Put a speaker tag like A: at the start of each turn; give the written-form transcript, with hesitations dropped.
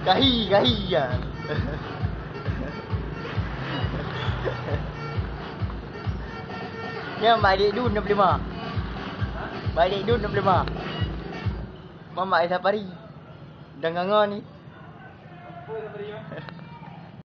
A: Kahi ya. Ya, Mak Adik Dun dah boleh mah. Mak Adik Dun dah boleh mah. Mama Air Safari. Dan nganga ni.
B: Apa safari mah?